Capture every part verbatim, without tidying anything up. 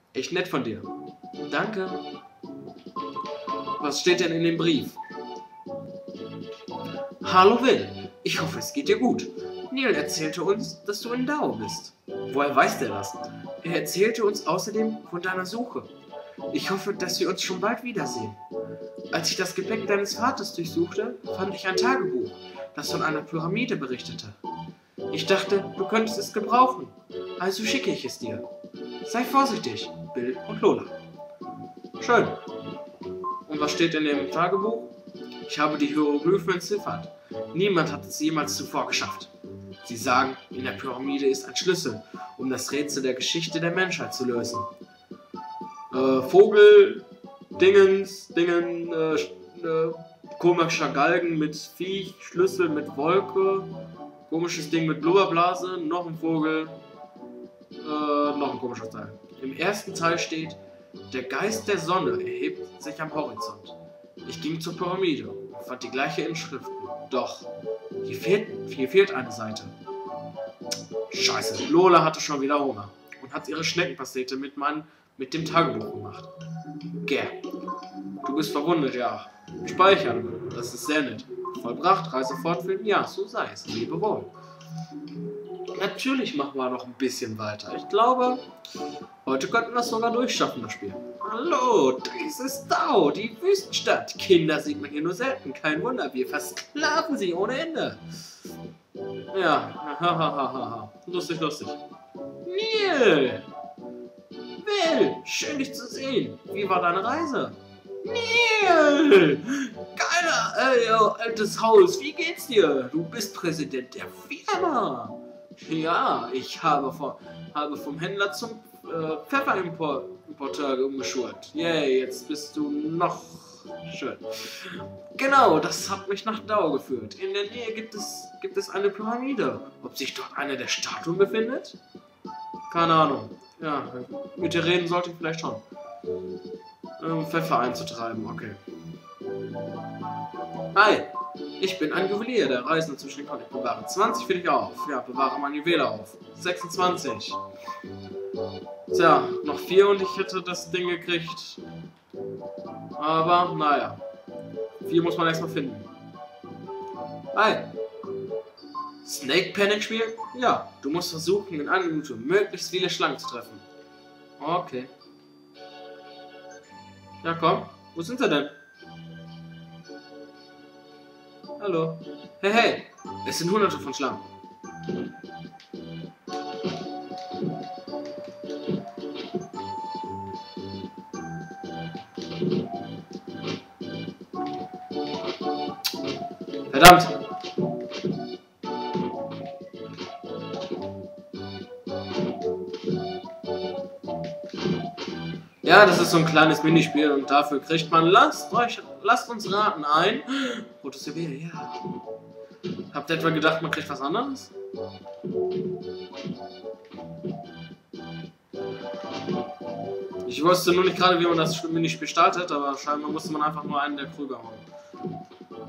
Echt nett von dir. Danke. Was steht denn in dem Brief? Hallo Will, ich hoffe es geht dir gut. Neil erzählte uns, dass du in Dao bist. Woher weiß der das? Er erzählte uns außerdem von deiner Suche. Ich hoffe, dass wir uns schon bald wiedersehen. Als ich das Gepäck deines Vaters durchsuchte, fand ich ein Tagebuch, das von einer Pyramide berichtete. Ich dachte, du könntest es gebrauchen, also schicke ich es dir. Sei vorsichtig, Bill und Lola. Schön. Und was steht in dem Tagebuch? Ich habe die Hieroglyphen entziffert. Niemand hat es jemals zuvor geschafft. Sie sagen, in der Pyramide ist ein Schlüssel, um das Rätsel der Geschichte der Menschheit zu lösen. Äh, Vogel, Dingens, Dingen, äh, äh, komischer Galgen mit Viech, Schlüssel mit Wolke, komisches Ding mit Blubberblase, noch ein Vogel, äh, noch ein komischer Teil. Im ersten Teil steht, der Geist der Sonne erhebt sich am Horizont. Ich ging zur Pyramide und fand die gleiche Inschriften. Doch, hier fehlt, hier fehlt eine Seite. Scheiße, Lola hatte schon wieder Hunger und hat ihre Schneckenpastete mit, mein, mit dem Tagebuch gemacht. Gär, du bist verwundet, ja. Speichern, das ist sehr nett. Vollbracht, Reise fortführen, ja, so sei es. Lebe wohl. Natürlich machen wir noch ein bisschen weiter. Ich glaube, heute könnten wir es sogar durchschaffen, das Spiel. Hallo, das ist Dao, die Wüstenstadt. Kinder sieht man hier nur selten. Kein Wunder, wir versklaven sie ohne Ende. Ja, hahaha. Lustig, lustig. Neil! Will, schön dich zu sehen. Wie war deine Reise? Neil! Geiler, äh, altes Haus, wie geht's dir? Du bist Präsident der Firma. Ja, ich habe, vom, habe vom Händler zum äh, Pfefferimporteur umgeschult. Yay, jetzt bist du noch schön. Genau, das hat mich nach Dao geführt. In der Nähe gibt es, gibt es eine Pyramide. Ob sich dort eine der Statuen befindet? Keine Ahnung. Ja, mit dir reden sollte ich vielleicht schon. Um Pfeffer einzutreiben, okay. Hi, ich bin ein Juwelier, der Reisende zwischen den Kontinenten. Bewahre zwanzig für dich auf. Ja, bewahre mein Juwel auf. sechsundzwanzig. Tja, noch vier und ich hätte das Ding gekriegt. Aber, naja. Vier muss man erstmal finden. Hi. Snake Panic Spiel? Ja, du musst versuchen, in einer Minute möglichst viele Schlangen zu treffen. Okay. Ja, komm. Wo sind sie denn? Hallo. Hey, hey. Es sind hunderte von Schlangen. Verdammt. Ja, das ist so ein kleines Minispiel und dafür kriegt man, lasst euch, lasst uns raten, ein rotes Juwel, ja. Habt ihr etwa gedacht, man kriegt was anderes? Ich wusste nur nicht gerade, wie man das Minispiel startet, aber scheinbar musste man einfach nur einen der Krüger hauen.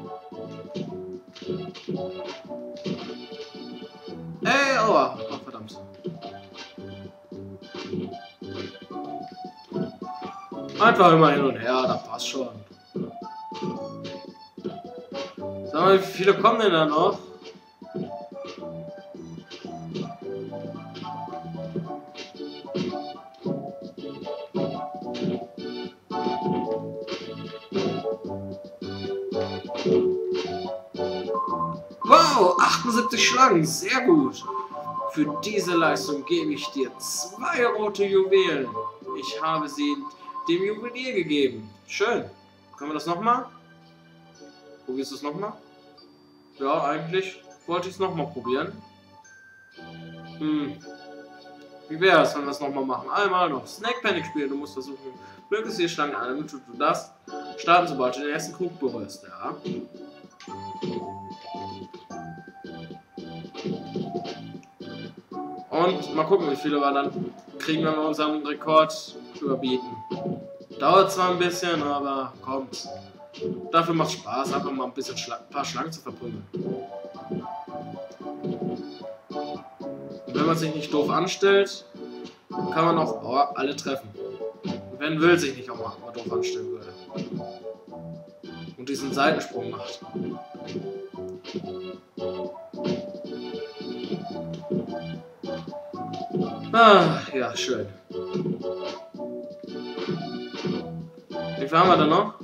Ey, aua. Oh, verdammt. Einfach immer hin und her, das passt schon. Sag mal, wie viele kommen denn da noch? Wow, achtundsiebzig Schlangen, sehr gut. Für diese Leistung gebe ich dir zwei rote Juwelen. Ich habe sie dem Juwelier gegeben. Schön. Können wir das nochmal? Probierst du es nochmal? Ja, eigentlich wollte ich es nochmal probieren. Hm. Wie wäre es, wenn wir es nochmal machen? Einmal noch Snake Panic spielen. Du musst versuchen, möglichst viele Schlangen an, damit du das starten, sobald du den ersten Krug berührst. Ja. Und mal gucken, wie viele wir dann kriegen, wenn wir unseren Rekord überbieten. Dauert zwar ein bisschen, aber kommt. Dafür macht Spaß, einfach mal ein bisschen Schla ein paar Schlangen zu verprügeln. Und wenn man sich nicht doof anstellt, kann man auch oh, alle treffen. Wenn Will sich nicht auch mal, mal doof anstellen würde. Und diesen Seitensprung macht. Ah, ja, schön. Wie viel haben wir denn noch?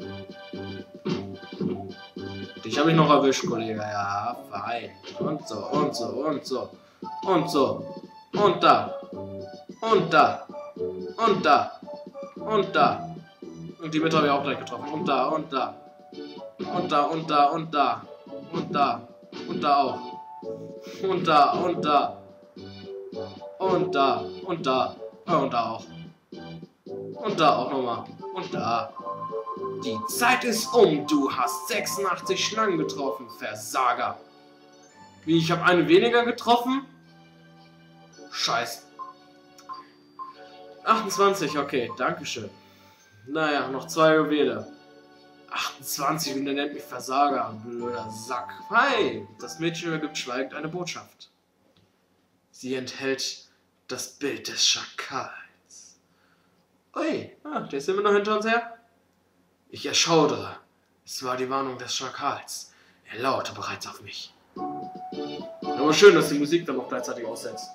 Dich habe ich noch erwischt, Kollege. Ja, fein. Und so, und so, und so. Und so. Und da. Und da. Und da. Und da. Und die Mitte habe ich auch gleich getroffen. Und da, und da. Und da, und da, und da. Und da. Und da auch. Und da, und da. Und da. Und da. Und da auch. Und da auch nochmal. Und da. Die Zeit ist um. Du hast sechsundachtzig Schlangen getroffen, Versager. Wie, ich habe eine weniger getroffen? Scheiße. achtundzwanzig, okay, dankeschön. Naja, noch zwei Juwele. achtundzwanzig und er nennt mich Versager, blöder Sack. Hi, das Mädchen übergibt schweigend eine Botschaft. Sie enthält das Bild des Schakals. Ui, ah, der ist immer noch hinter uns her. Ich erschaudere. Es war die Warnung des Schakals. Er lauerte bereits auf mich. Aber schön, dass die Musik dann noch gleichzeitig aussetzt.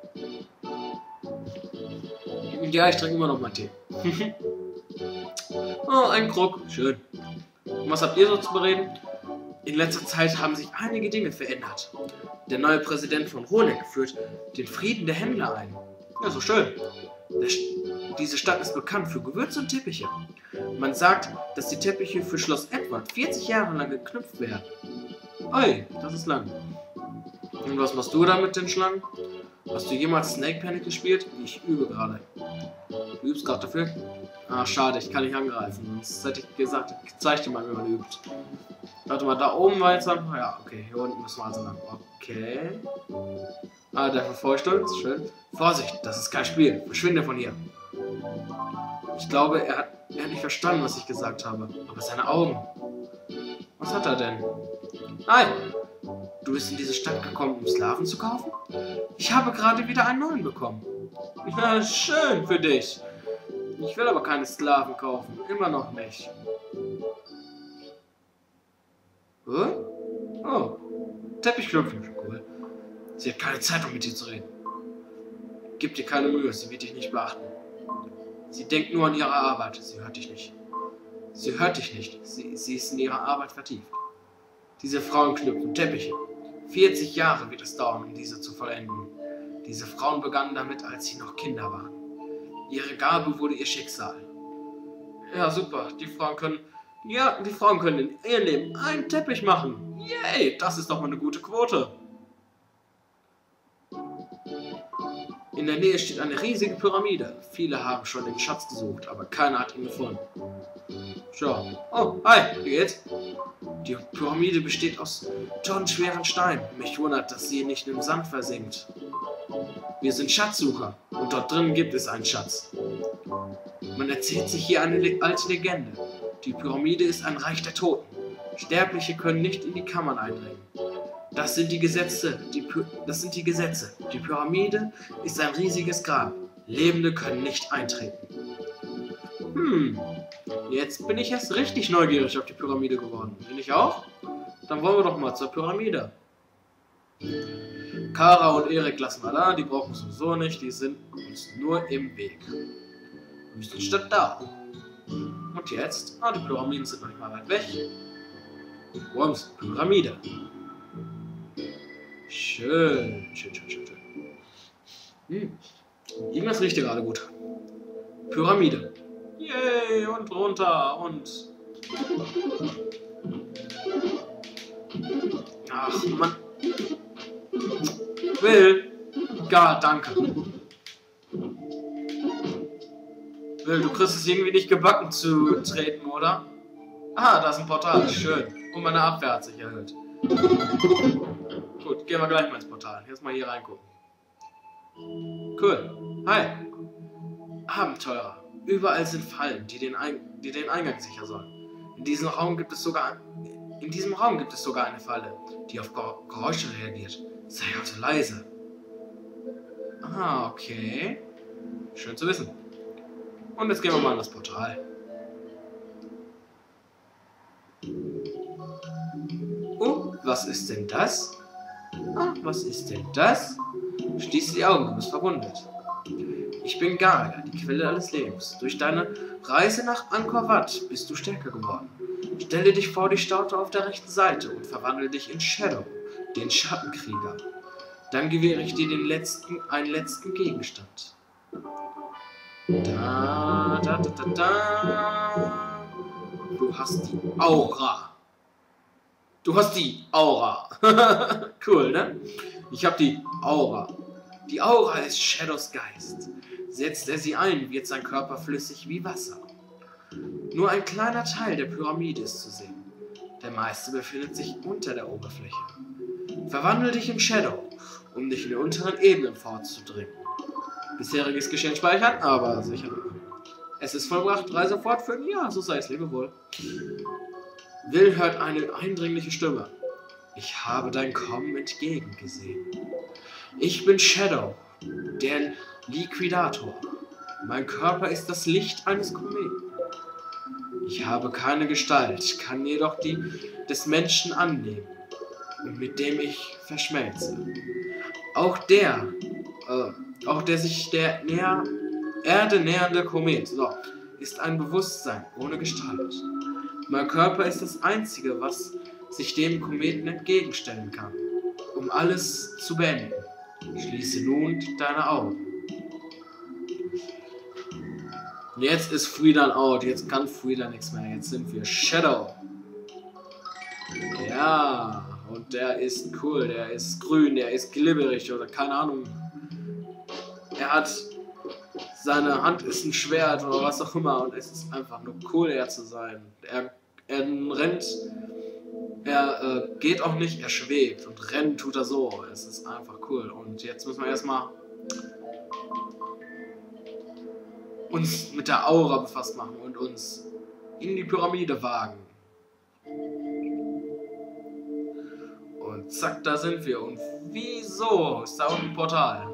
Ja, ich trinke immer noch mal Tee. Oh, ein Krug. Schön. Und was habt ihr so zu bereden? In letzter Zeit haben sich einige Dinge verändert. Der neue Präsident von Honeck führt den Frieden der Händler ein. Ja, so schön. Diese Stadt ist bekannt für Gewürze und Teppiche. Man sagt, dass die Teppiche für Schloss Edward vierzig Jahre lang geknüpft werden. Oi, das ist lang. Und was machst du da mit den Schlangen? Hast du jemals Snake Panic gespielt? Ich übe gerade. Du übst gerade dafür? Ah, schade, ich kann nicht angreifen. Sonst hätte ich gesagt, ich zeige dir mal, wie man übt. Warte mal, da oben war jetzt dann... Ja, okay, hier unten müssen wir also lang. Okay. Ah, der verfolgt uns. Schön. Vorsicht, das ist kein Spiel. Verschwinde von hier. Ich glaube, er hat, er hat nicht verstanden, was ich gesagt habe. Aber seine Augen... Was hat er denn? Hi! Du bist in diese Stadt gekommen, um Sklaven zu kaufen? Ich habe gerade wieder einen neuen bekommen. Ja, schön für dich. Ich will aber keine Sklaven kaufen. Immer noch nicht. Huh? Oh. Teppichklöpfchen. Cool. Sie hat keine Zeit, um mit dir zu reden. Gib dir keine Mühe, sie wird dich nicht beachten. Sie denkt nur an ihre Arbeit. Sie hört dich nicht. Sie hört dich nicht. Sie, sie ist in ihrer Arbeit vertieft. Diese Frauen knüpfen Teppiche. vierzig Jahre wird es dauern, um diese zu vollenden. Diese Frauen begannen damit, als sie noch Kinder waren. Ihre Gabe wurde ihr Schicksal. Ja, super. Die Frauen können... Ja, die Frauen können in ihrem Leben einen Teppich machen. Yay, das ist doch mal eine gute Quote. In der Nähe steht eine riesige Pyramide. Viele haben schon den Schatz gesucht, aber keiner hat ihn gefunden. Schau. Oh, hi, wie geht's? Die Pyramide besteht aus tonnenschweren Steinen. Mich wundert, dass sie nicht im Sand versinkt. Wir sind Schatzsucher und dort drin gibt es einen Schatz. Man erzählt sich hier eine le alte Legende. Die Pyramide ist ein Reich der Toten. Sterbliche können nicht in die Kammern eindringen. Das sind die Gesetze. Die Py das sind die Gesetze. Die Pyramide ist ein riesiges Grab. Lebende können nicht eintreten. Hm, jetzt bin ich erst richtig neugierig auf die Pyramide geworden. Bin ich auch? Dann wollen wir doch mal zur Pyramide. Kara und Erik lassen wir da, die brauchen sowieso nicht, die sind uns nur im Weg. Wüstenstadt da. Und jetzt? Ah, die Pyramiden sind noch nicht mal weit weg. Worms, Pyramide. Schön, schön, schön, schön, schön. Hm. Irgendwas riecht hier gerade gut. Pyramide. Yay, und runter und... Ach, Mann. Will. Ja, danke. Will, du kriegst es irgendwie nicht gebacken zu treten, oder? Ah, da ist ein Portal. Schön. Und meine Abwehr hat sich erhöht. Gut, gehen wir gleich mal ins Portal. Jetzt mal hier reingucken. Cool. Hi. Abenteurer. Überall sind Fallen, die den, Ein die den Eingang sichern sollen. In diesem Raum gibt es sogar in diesem Raum gibt es sogar eine Falle, die auf Geräusche reagiert. Sei also leise. Ah, okay. Schön zu wissen. Und jetzt gehen wir mal in das Portal. Oh, was ist denn das? Ah, was ist denn das? Schließe die Augen, du bist verwundet. Ich bin Gaia, die Quelle alles Lebens. Durch deine Reise nach Angkor Wat bist du stärker geworden. Stelle dich vor die Statue auf der rechten Seite und verwandle dich in Shadow, den Schattenkrieger. Dann gewähre ich dir den letzten, einen letzten Gegenstand. Da, da, da, da, da. Du hast die Aura. Du hast die Aura. Cool, ne? Ich habe die Aura. Die Aura ist Shadows Geist. Setzt er sie ein, wird sein Körper flüssig wie Wasser. Nur ein kleiner Teil der Pyramide ist zu sehen. Der meiste befindet sich unter der Oberfläche. Verwandle dich in Shadow, um dich in den unteren Ebenen vorzudringen. Bisheriges Geschehen speichern, aber sicher. Es ist vollbracht, Reise fortführen, ja, so sei es, lebe wohl. Will hört eine eindringliche Stimme. Ich habe dein Kommen entgegengesehen. Ich bin Shadow, der Liquidator. Mein Körper ist das Licht eines Kometen. Ich habe keine Gestalt, kann jedoch die des Menschen annehmen, mit dem ich verschmelze. Auch der, äh, auch der sich der näher, Erde nähernde Komet, so, ist ein Bewusstsein ohne Gestalt. Mein Körper ist das Einzige, was sich dem Kometen entgegenstellen kann, um alles zu beenden. Schließe nun deine Augen. Jetzt ist Friedan out. Jetzt kann Friedan nichts mehr. Jetzt sind wir Shadow. Ja, und der ist cool. Der ist grün. Der ist glibberig oder keine Ahnung. Er hat... Seine Hand ist ein Schwert oder was auch immer. Und es ist einfach nur cool, er zu sein. Er, er rennt... Er äh, geht auch nicht, er schwebt. Und rennen tut er so. Es ist einfach cool. Und jetzt müssen wir erstmal... uns mit der Aura befasst machen und uns in die Pyramide wagen. Und zack, da sind wir. Und wieso ist da unten ein Portal?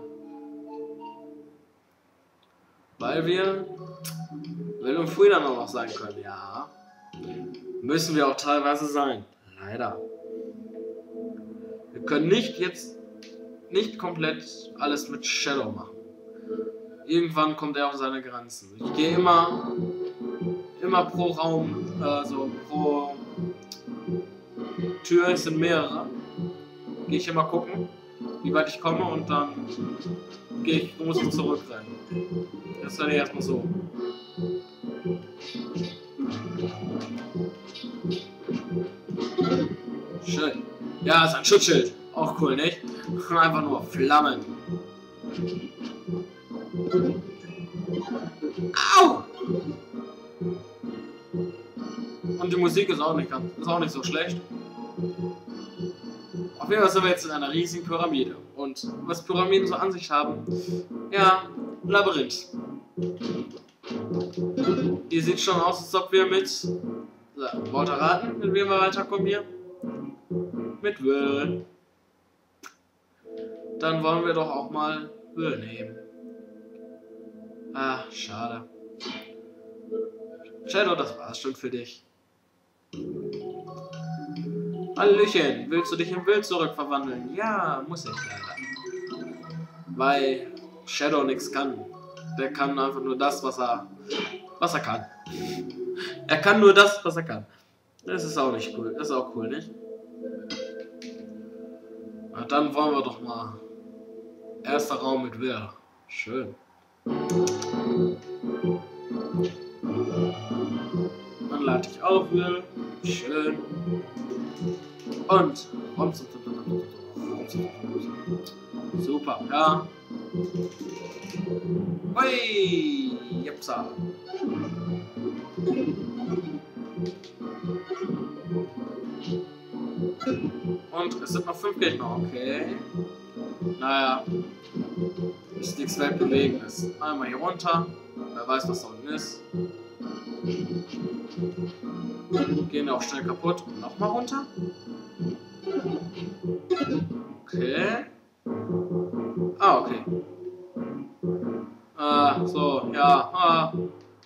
Weil wir Will und Friedan auch noch sein können, ja. Müssen wir auch teilweise sein. Leider. Wir können nicht jetzt nicht komplett alles mit Shadow machen. Irgendwann kommt er auf seine Grenzen. Ich gehe immer, immer pro Raum, also pro Tür, es sind mehrere, gehe ich immer gucken, wie weit ich komme und dann gehe ich, muss ich zurückrennen. Das ist dann erstmal so. Schön. Ja, ist ein Schutzschild. Auch cool, nicht? Einfach nur Flammen. Au! Und die Musik ist auch nicht, ganz, ist auch nicht so schlecht. Auf jeden Fall sind wir jetzt in einer riesigen Pyramide. Und was Pyramiden so an sich haben, ja, Labyrinth. Die sieht schon aus, als ob wir mit... So, wollt ihr raten, wenn wir mal weiterkommen hier? Mit Will. Dann wollen wir doch auch mal Will nehmen. Ah, schade. Shadow, das war's schon für dich. Hallöchen, willst du dich in Will zurückverwandeln? Ja, muss ich leider. Weil Shadow nichts kann. Der kann einfach nur das, was er, was er kann. Er kann nur das, was er kann. Das ist auch nicht cool. Das ist auch cool, nicht? Na, dann wollen wir doch mal. Erster Raum mit Will. Schön. Dann lade ich auf, Will. Schön. Und. Super, ja. Hui! Jepsa. Und es sind noch fünf Gegner, okay. Naja. Ist nichts Weltbewegendes. Einmal hier runter. Wer weiß, was da unten ist. Gehen auch schnell kaputt. Und nochmal runter. Okay. Ah, okay. Ah, so, ja. Ah.